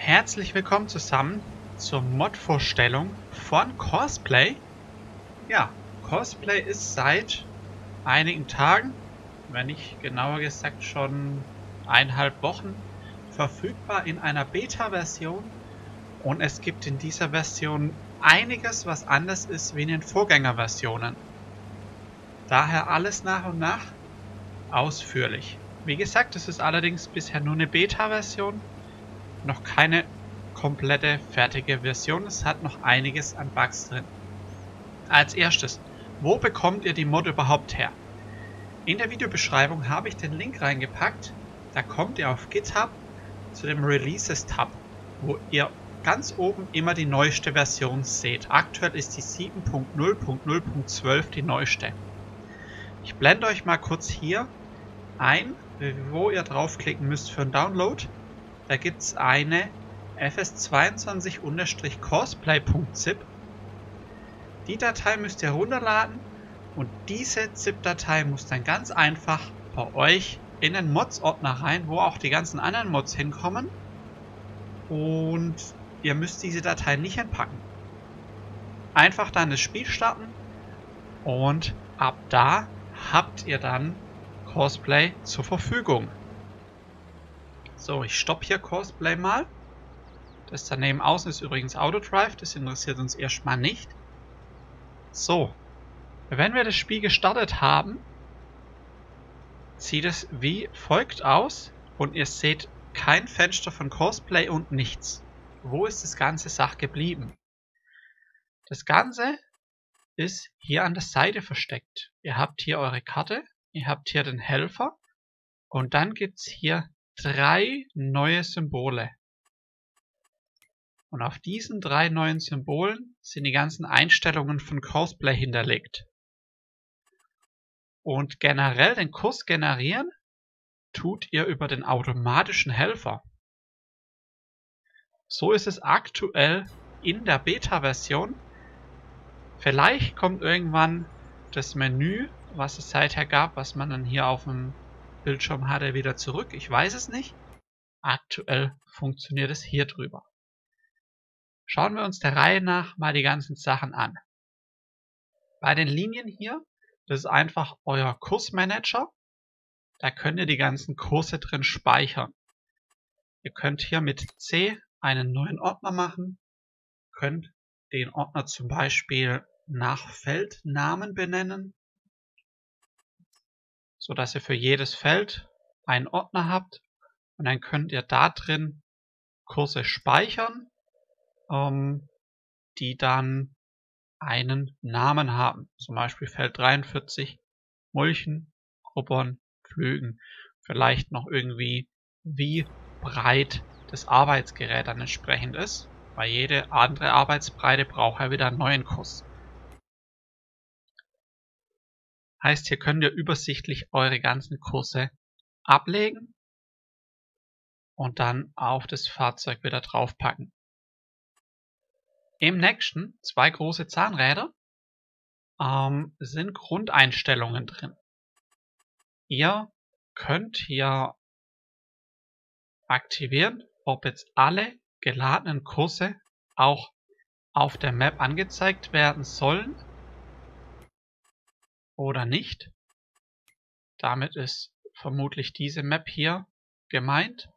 Herzlich willkommen zusammen zur Mod-Vorstellung von Courseplay. Ja, Courseplay ist seit einigen Tagen, wenn nicht genauer gesagt schon 1,5 Wochen, verfügbar in einer Beta-Version. Und es gibt in dieser Version einiges, was anders ist wie in den Vorgängerversionen. Daher alles nach und nach ausführlich. Wie gesagt, es ist allerdings bisher nur eine Beta-Version, noch keine komplette fertige Version. Es hat noch einiges an Bugs drin. Als erstes, wo bekommt ihr die Mod überhaupt her? In der Videobeschreibung habe ich den Link reingepackt. Da kommt ihr auf GitHub zu dem Releases-Tab, wo ihr ganz oben immer die neueste Version seht. Aktuell ist die 7.0.0.12 die neueste. Ich blende euch mal kurz hier ein, wo ihr draufklicken müsst für einen Download. Da gibt es eine fs22-courseplay.zip. Die Datei müsst ihr runterladen und diese ZIP-Datei muss dann ganz einfach bei euch in den Mods-Ordner rein, wo auch die ganzen anderen Mods hinkommen. Und ihr müsst diese Datei nicht entpacken. Einfach dann das Spiel starten und ab da habt ihr dann Courseplay zur Verfügung. So, ich stoppe hier Courseplay mal. Das daneben außen ist übrigens Autodrive, das interessiert uns erstmal nicht. So, wenn wir das Spiel gestartet haben, sieht es wie folgt aus und ihr seht kein Fenster von Courseplay und nichts. Wo ist das ganze Sach geblieben? Das Ganze ist hier an der Seite versteckt. Ihr habt hier eure Karte, ihr habt hier den Helfer und dann gibt es hier 3 neue Symbole. Und auf diesen 3 neuen Symbolen sind die ganzen Einstellungen von Courseplay hinterlegt. Und generell den Kurs generieren tut ihr über den automatischen Helfer. So ist es aktuell in der Beta-Version. Vielleicht kommt irgendwann das Menü, was es seither gab, was man dann hier auf dem Bildschirm hatte, wieder zurück. Ich weiß es nicht. Aktuell funktioniert es hier drüber. Schauen wir uns der Reihe nach mal die ganzen Sachen an. Bei den Linien hier, das ist einfach euer Kursmanager. Da könnt ihr die ganzen Kurse drin speichern. Ihr könnt hier mit C einen neuen Ordner machen, könnt den Ordner zum Beispiel nach Feldnamen benennen, so dass ihr für jedes Feld einen Ordner habt und dann könnt ihr da drin Kurse speichern, die dann einen Namen haben. Zum Beispiel Feld 43, Mulchen, Rubbern, Pflügen. Vielleicht noch irgendwie, wie breit das Arbeitsgerät dann entsprechend ist, weil jede andere Arbeitsbreite braucht ja wieder einen neuen Kurs. Heißt, hier könnt ihr übersichtlich eure ganzen Kurse ablegen und dann auf das Fahrzeug wieder draufpacken. Im nächsten 2 große Zahnräder sind Grundeinstellungen drin. Ihr könnt hier aktivieren, ob jetzt alle geladenen Kurse auch auf der Map angezeigt werden sollen oder nicht. Damit ist vermutlich diese Map hier gemeint.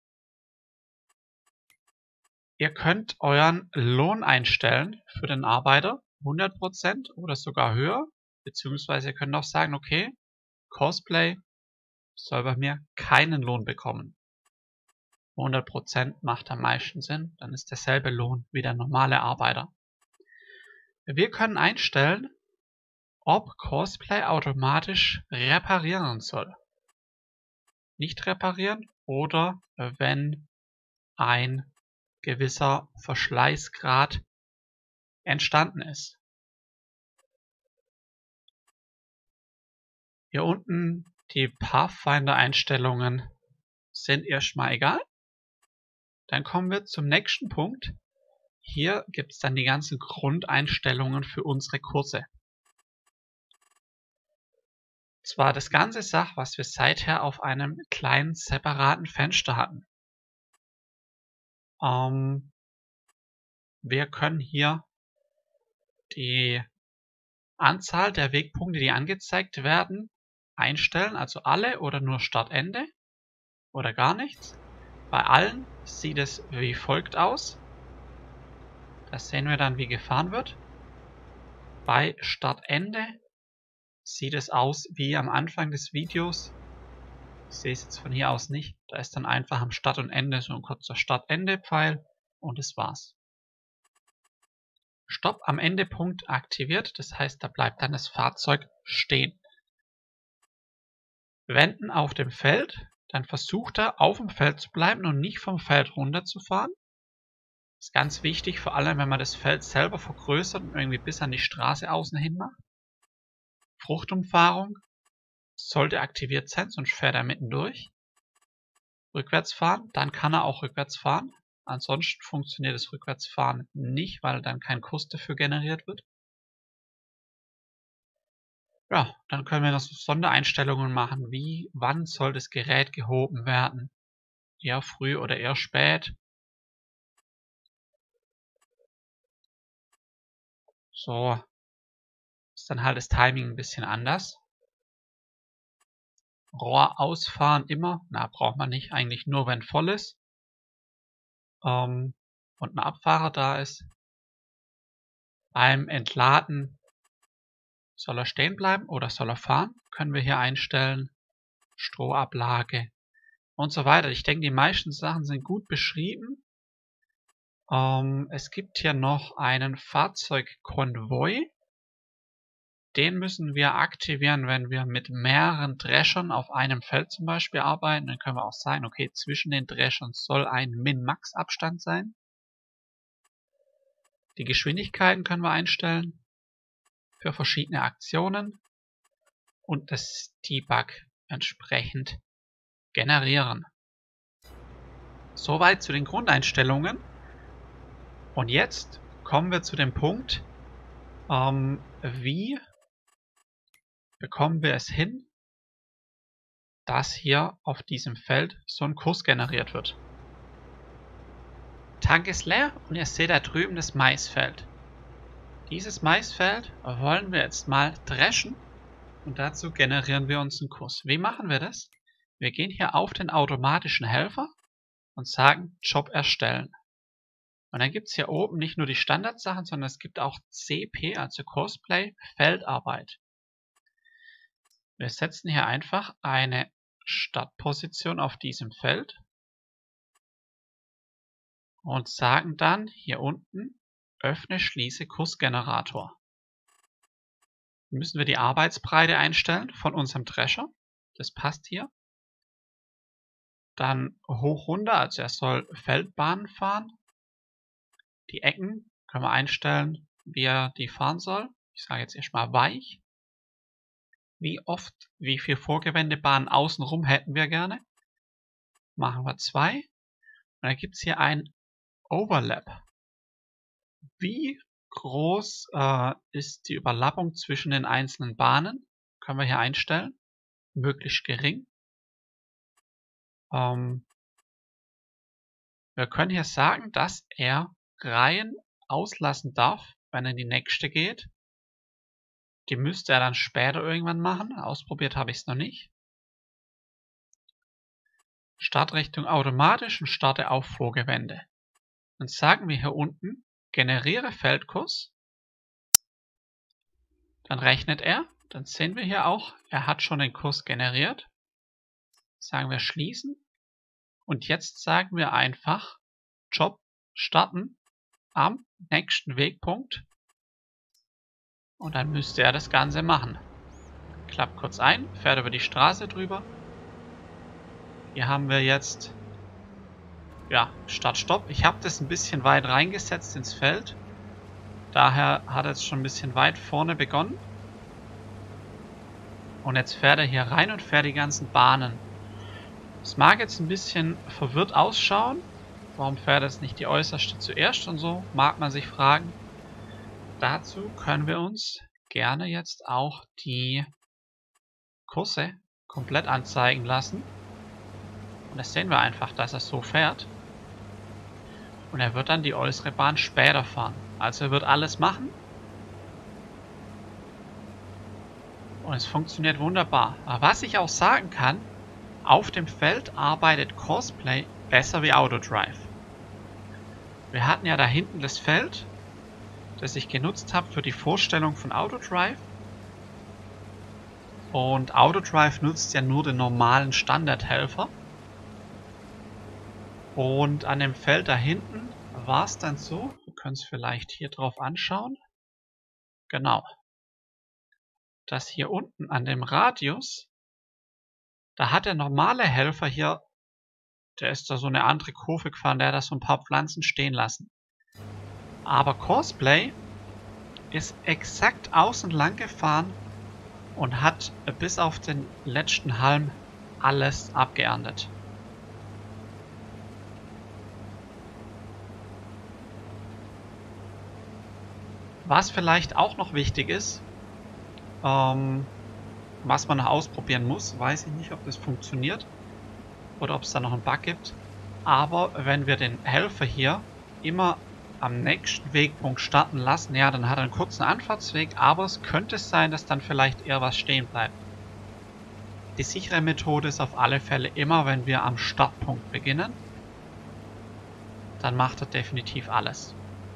Ihr könnt euren Lohn einstellen für den Arbeiter, 100% oder sogar höher, beziehungsweise ihr könnt auch sagen, okay, Courseplay soll bei mir keinen Lohn bekommen. 100% macht am meisten Sinn, dann ist derselbe Lohn wie der normale Arbeiter. Wir können einstellen, ob Courseplay automatisch reparieren soll. Nicht reparieren oder wenn ein gewisser Verschleißgrad entstanden ist. Hier unten die Pathfinder-Einstellungen sind erstmal egal. Dann kommen wir zum nächsten Punkt. Hier gibt es dann die ganzen Grundeinstellungen für unsere Kurse. Zwar das ganze Sach, was wir seither auf einem kleinen separaten Fenster hatten. Wir können hier die Anzahl der Wegpunkte, die angezeigt werden, einstellen. Also alle oder nur Startende oder gar nichts. Bei allen sieht es wie folgt aus. Das sehen wir dann, wie gefahren wird. Bei Startende sieht es aus wie am Anfang des Videos. Ich sehe es jetzt von hier aus nicht. Da ist dann einfach am Start und Ende so ein kurzer Start-Ende-Pfeil und das war's. Stopp am Endepunkt aktiviert, das heißt, da bleibt dann das Fahrzeug stehen. Wenden auf dem Feld, dann versucht er auf dem Feld zu bleiben und nicht vom Feld runterzufahren. Das ist ganz wichtig, vor allem wenn man das Feld selber vergrößert und irgendwie bis an die Straße außen hin macht. Fruchtumfahrung sollte aktiviert sein, sonst fährt er mitten durch. Rückwärts fahren, dann kann er auch rückwärts fahren. Ansonsten funktioniert das Rückwärtsfahren nicht, weil dann kein Kurs dafür generiert wird. Ja, dann können wir noch so Sondereinstellungen machen, wie wann soll das Gerät gehoben werden. Eher früh oder eher spät. So ist dann halt das Timing ein bisschen anders. Rohr ausfahren immer, na braucht man nicht, eigentlich nur wenn voll ist. Und ein Abfahrer da ist. Beim Entladen soll er stehen bleiben oder soll er fahren? Können wir hier einstellen. Strohablage und so weiter. Ich denke, die meisten Sachen sind gut beschrieben. Es gibt hier noch einen Fahrzeugkonvoi. Den müssen wir aktivieren, wenn wir mit mehreren Dreschern auf einem Feld zum Beispiel arbeiten. Dann können wir auch sagen, okay, zwischen den Dreschern soll ein Min-Max-Abstand sein. Die Geschwindigkeiten können wir einstellen für verschiedene Aktionen und das Debug entsprechend generieren. Soweit zu den Grundeinstellungen. Und jetzt kommen wir zu dem Punkt, wie bekommen wir es hin, dass hier auf diesem Feld so ein Kurs generiert wird. Tank ist leer und ihr seht da drüben das Maisfeld. Dieses Maisfeld wollen wir jetzt mal dreschen und dazu generieren wir uns einen Kurs. Wie machen wir das? Wir gehen hier auf den automatischen Helfer und sagen Job erstellen. Und dann gibt es hier oben nicht nur die Standardsachen, sondern es gibt auch CP, also Cosplay, Feldarbeit. Wir setzen hier einfach eine Startposition auf diesem Feld und sagen dann hier unten öffne, schließe Kursgenerator. Müssen wir die Arbeitsbreite einstellen von unserem Drescher. Das passt hier. Dann hoch runter, also er soll Feldbahnen fahren. Die Ecken können wir einstellen, wie er die fahren soll. Ich sage jetzt erstmal weich. Wie oft, wie viel Vorgewendebahnen außenrum hätten wir gerne? Machen wir 2. Und dann gibt es hier ein Overlap. Wie groß ist die Überlappung zwischen den einzelnen Bahnen? Können wir hier einstellen. Möglichst gering. Wir können hier sagen, dass er Reihen auslassen darf, wenn er in die nächste geht. Die müsste er dann später irgendwann machen. Ausprobiert habe ich es noch nicht. Startrichtung automatisch und starte auf Vorgewende. Dann sagen wir hier unten, generiere Feldkurs. Dann rechnet er. Dann sehen wir hier auch, er hat schon den Kurs generiert. Sagen wir schließen. Und jetzt sagen wir einfach Job starten am nächsten Wegpunkt. Und dann müsste er das Ganze machen. Klappt kurz ein, fährt über die Straße drüber. Hier haben wir jetzt ja, Start-Stopp. Ich habe das ein bisschen weit reingesetzt ins Feld. Daher hat er jetzt schon ein bisschen weit vorne begonnen. Und jetzt fährt er hier rein und fährt die ganzen Bahnen. Es mag jetzt ein bisschen verwirrt ausschauen. Warum fährt jetzt nicht die äußerste zuerst und so? Mag man sich fragen. Dazu können wir uns gerne jetzt auch die Kurse komplett anzeigen lassen. Und das sehen wir einfach, dass er so fährt. Und er wird dann die äußere Bahn später fahren. Also er wird alles machen. Und es funktioniert wunderbar. Aber was ich auch sagen kann, auf dem Feld arbeitet Courseplay besser wie Autodrive. Wir hatten ja da hinten das Feld, das ich genutzt habe für die Vorstellung von Autodrive. Und Autodrive nutzt ja nur den normalen Standardhelfer. Und an dem Feld da hinten war es dann so, wir können es vielleicht hier drauf anschauen. Genau. Dass hier unten an dem Radius, da hat der normale Helfer hier, der ist da so eine andere Kurve gefahren, der hat da so ein paar Pflanzen stehen lassen. Aber Courseplay ist exakt außen lang gefahren und hat bis auf den letzten Halm alles abgeerntet. Was vielleicht auch noch wichtig ist, was man noch ausprobieren muss, weiß ich nicht, ob das funktioniert oder ob es da noch einen Bug gibt. Aber wenn wir den Helfer hier immer am nächsten Wegpunkt starten lassen, ja, dann hat er einen kurzen Anfahrtsweg, aber es könnte sein, dass dann vielleicht eher was stehen bleibt. Die sichere Methode ist auf alle Fälle immer, wenn wir am Startpunkt beginnen, dann macht er definitiv alles.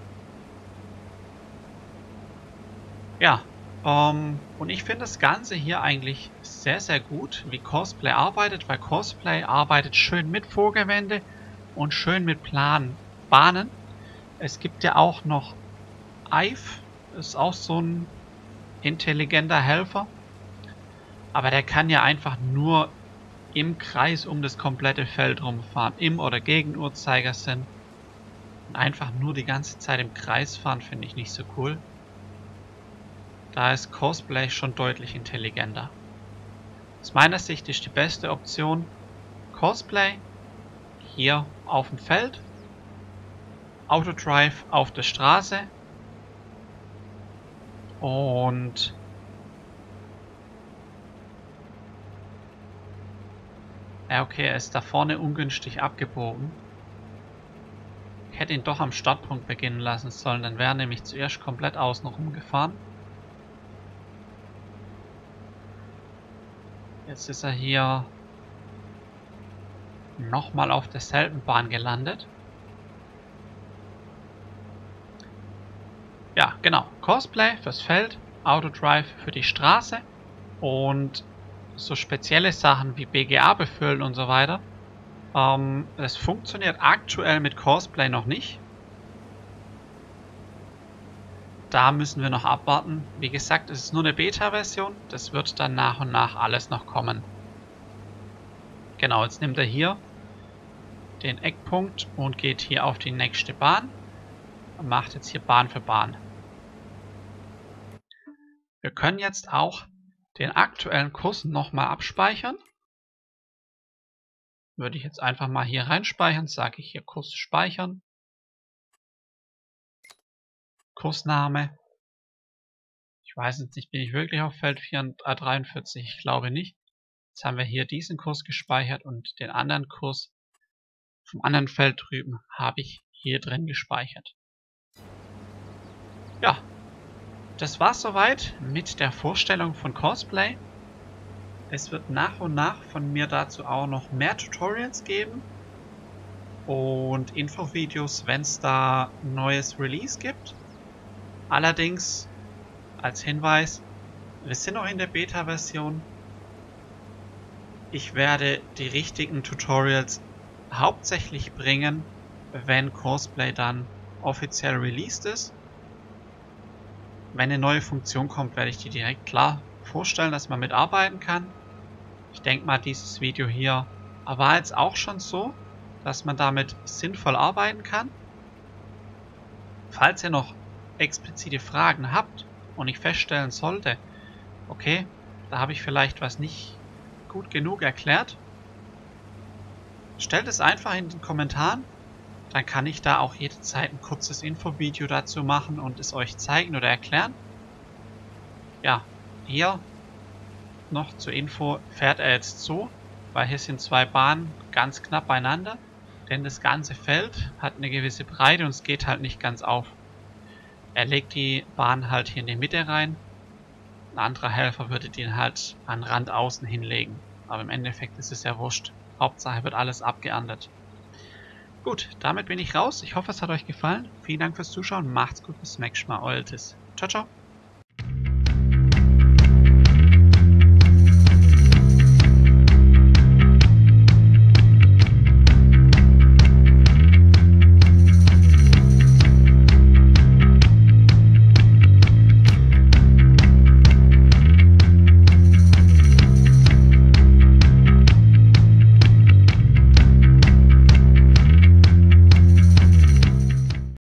Ja, und ich finde das Ganze hier eigentlich sehr, sehr gut, wie Courseplay arbeitet, weil Courseplay arbeitet schön mit Vorgewende und schön mit Bahnen. Es gibt ja auch noch Ive, ist auch so ein intelligenter Helfer, aber der kann ja einfach nur im Kreis um das komplette Feld rumfahren, im oder gegen Uhrzeigersinn. Und einfach nur die ganze Zeit im Kreis fahren finde ich nicht so cool. Da ist Courseplay schon deutlich intelligenter. Aus meiner Sicht ist die beste Option Courseplay hier auf dem Feld, Autodrive auf der Straße und ja, okay, er ist da vorne ungünstig abgebogen. Ich hätte ihn doch am Startpunkt beginnen lassen sollen, dann wäre er nämlich zuerst komplett außen rum gefahren. Jetzt ist er hier nochmal auf derselben Bahn gelandet. Ja, genau. Courseplay fürs Feld, Autodrive für die Straße und so spezielle Sachen wie BGA befüllen und so weiter. Das funktioniert aktuell mit Courseplay noch nicht. Da müssen wir noch abwarten. Wie gesagt, es ist nur eine Beta-Version. Das wird dann nach und nach alles noch kommen. Genau, jetzt nimmt er hier den Eckpunkt und geht hier auf die nächste Bahn. Und macht jetzt hier Bahn für Bahn. Wir können jetzt auch den aktuellen Kurs nochmal abspeichern. Würde ich jetzt einfach mal hier reinspeichern. Sage ich hier Kurs speichern. Kursname. Ich weiß jetzt nicht, bin ich wirklich auf Feld 43? Ich glaube nicht. Jetzt haben wir hier diesen Kurs gespeichert und den anderen Kurs vom anderen Feld drüben habe ich hier drin gespeichert. Ja, das war's soweit mit der Vorstellung von Courseplay. Es wird nach und nach von mir dazu auch noch mehr Tutorials geben und Infovideos, wenn es da ein neues Release gibt. Allerdings als Hinweis, wir sind noch in der Beta-Version. Ich werde die richtigen Tutorials hauptsächlich bringen, wenn Courseplay dann offiziell released ist. Wenn eine neue Funktion kommt, werde ich die direkt klar vorstellen, dass man mitarbeiten kann. Ich denke mal, dieses Video hier war jetzt auch schon so, dass man damit sinnvoll arbeiten kann. Falls ihr noch explizite Fragen habt und ich feststellen sollte, okay, da habe ich vielleicht was nicht gut genug erklärt, stellt es einfach in den Kommentaren, dann kann ich da auch jederzeit ein kurzes Infovideo dazu machen und es euch zeigen oder erklären. Ja, hier noch zur Info fährt er jetzt so, weil hier sind zwei Bahnen ganz knapp beieinander Denn das ganze Feld hat eine gewisse Breite und es geht halt nicht ganz auf. Er legt die Bahn halt hier in die Mitte rein. Ein anderer Helfer würde den halt an Rand außen hinlegen. Aber im Endeffekt ist es ja wurscht. Hauptsache wird alles abgeerntet. Gut, damit bin ich raus. Ich hoffe, es hat euch gefallen. Vielen Dank fürs Zuschauen. Macht's gut, bis zum nächsten Mal. Euer Tis. Ciao, ciao.